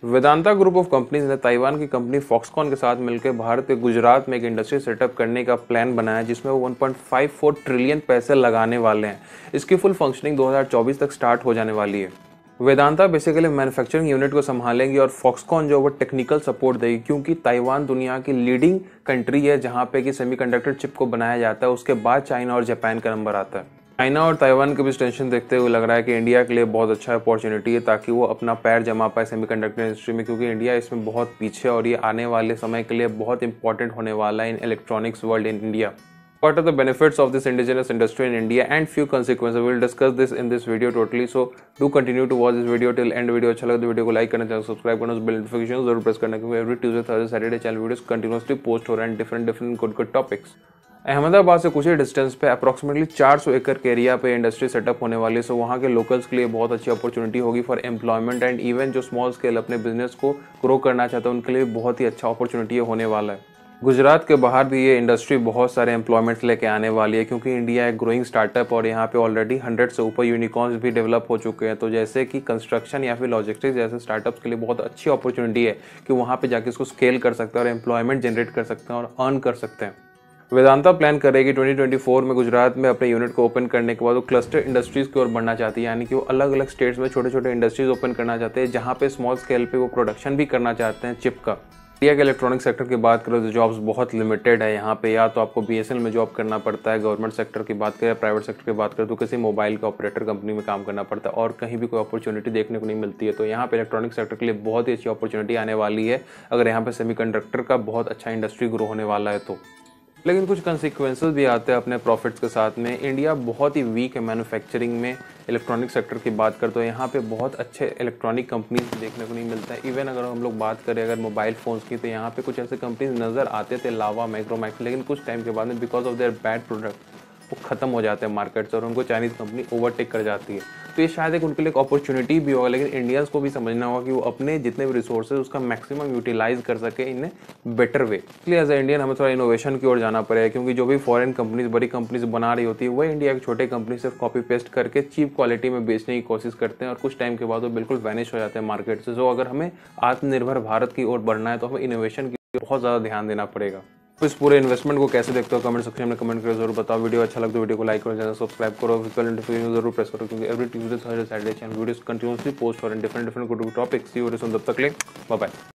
Vedanta group of companies ने Taiwan की company Foxconn के साथ मिलकर भारत के गुजरात में एक इंडस्ट्री सेटअप करने का प्लान बनाया जिसमें वो 1.54 ट्रिलियन पैसे लगाने वाले हैं। इसकी फुल फंक्शनिंग 2024 तक स्टार्ट हो जाने वाली है। वेदांता बेसिकली मैन्युफैक्चरिंग यूनिट को संभालेंगी और फॉक्सकॉन जो वो टेक्निकल सपोर्ट देगी, क्योंकि ताइवान दुनिया की लीडिंग कंट्री है जहां पे कि सेमीकंडक्टर चिप को बनाया जाता है। उसके बाद चाइना और जापान का नंबर आता है। चाइना और ताइवान के बीच टेंशन देखते हुए लग रहा है कि इंडिया के लिए बहुत अच्छा अपॉर्चुनिटी है ताकि वो अपना पैर जमा पाए सेमीकंडक्टर इंडस्ट्री में, क्योंकि इंडिया इसमें बहुत पीछे और ये आने वाले समय के लिए बहुत इंपॉर्टेंट होने वाला है in electronics world in India. What are the benefits of this indigenous industry in India and few consequences? We will discuss this in this video totally. So do continue to watch this video till end. Video अच्छा लगे तो video को like करना, channel subscribe करना, bell notification जरूर press करना, क्योंकि every Tuesday Thursday Saturday channel videos continuously post हो रहे हैं डिफरेंट गुड टॉपिक्स। अहमदाबाद से कुछ ही डिस्टेंस पे अप्रोक्सीमेटली 400 एकड़ के एरिया पे इंडस्ट्री सेटअप होने वाली है। सो वहाँ के लोकल्स के लिए बहुत अच्छी अपॉर्चुनिटी होगी फॉर एम्प्लॉयमेंट एंड इवन जो स्मॉल स्केल अपने बिजनेस को ग्रो करना चाहते हैं उनके लिए बहुत ही अच्छा अपॉर्चुनिटी होने वाला है। गुजरात के बाहर भी ये इंडस्ट्री बहुत सारे एम्प्लॉयमेंट्स लेके आने वाली है, क्योंकि इंडिया एक ग्रोइंग स्टार्टअप और यहाँ पे ऑलरेडी 100 से ऊपर यूनिकॉर्न्स भी डेवलप हो चुके हैं। तो जैसे कि कंस्ट्रक्शन या फिर लॉजिस्टिक्स जैसे स्टार्टअप्स के लिए बहुत अच्छी अपॉर्चुनिटी है कि वहाँ पे जाके इसको स्केल कर सकते हैं और एम्प्लॉयमेंट जनरेट कर सकते हैं और अर्न कर सकते हैं। वेदांता प्लान करेगी 2024 में गुजरात में अपने यूनिट को ओपन करने के बाद वो क्लस्टर इंडस्ट्रीज की ओर बढ़ना चाहती है, यानी कि वो अलग अलग स्टेट्स में छोटे छोटे इंडस्ट्रीज ओपन करना चाहते हैं जहाँ पे स्मॉल स्केल पे वो प्रोडक्शन भी करना चाहते हैं चिप का। इंडिया के इलेक्ट्रॉनिक सेक्टर की बात करें तो जॉब्स बहुत लिमिटेड है यहाँ पे। या तो आपको बीएसएनएल में जॉब करना पड़ता है, गवर्नमेंट सेक्टर की बात करें, प्राइवेट सेक्टर की बात करें तो किसी मोबाइल का ऑपरेटर कंपनी में काम करना पड़ता है और कहीं भी कोई अपॉर्चुनिटी देखने को नहीं मिलती है। तो यहाँ पे इलेक्ट्रॉनिक सेक्टर के लिए बहुत ही अच्छी अपॉर्चुनिटी आने वाली है अगर यहाँ पे सेमीकंडक्टर का बहुत अच्छा इंडस्ट्री ग्रो होने वाला है तो। लेकिन कुछ कंसिक्वेंसेस भी आते हैं अपने प्रॉफिट्स के साथ में। इंडिया बहुत ही वीक है मैन्युफैक्चरिंग में। इलेक्ट्रॉनिक सेक्टर की बात करें तो यहाँ पे बहुत अच्छे इलेक्ट्रॉनिक कंपनीज देखने को नहीं मिलता है। इवन अगर हम लोग बात करें अगर मोबाइल फ़ोन्स की तो यहाँ पे कुछ ऐसे कंपनीज नज़र आते थे, लावा, माइक्रोमैक्स, लेकिन कुछ टाइम के बाद में because of their bad product वो ख़त्म हो जाते हैं मार्केट से और उनको चाइनीज़ कंपनी ओवरटेक कर जाती है। तो ये शायद एक उनके लिए एक अपॉर्चुनिटी भी होगा, लेकिन इंडियंस को भी समझना होगा कि वो अपने जितने भी रिसोर्सेज उसका मैक्सिमम यूटिलाइज कर सके इन बेटर वे। इसलिए एज ए इंडियन हमें थोड़ा इनोवेशन की ओर जाना पड़ेगा, क्योंकि जो भी फॉरेन कंपनीज बड़ी कंपनीज बना रही होती है वह इंडिया के छोटे कंपनी सिर्फ कॉपी पेस्ट करके चीप क्वालिटी में बेचने की कोशिश करते हैं और कुछ टाइम के बाद वो बिल्कुल वैनिश हो जाते हैं मार्केट से। सो अगर हमें आत्मनिर्भर भारत की ओर बढ़ना है तो हमें इनोवेशन की बहुत ज़्यादा ध्यान देना पड़ेगा। तो इस पूरे इन्वेस्टमेंट को कैसे देखते हो कमेंट सेक्शन में कमेंट करके जरूर बताओ। वीडियो अच्छा लगे तो वीडियो को लाइक करो, चैनल सब्सक्राइब करो, बेल नोटिफिकेशन जरूर प्रेस करो, क्योंकि every Tuesday Thursday Saturday channel videos continuously post हो रहे हैं different good topics. See you soon, तब तक ले बाय बाय।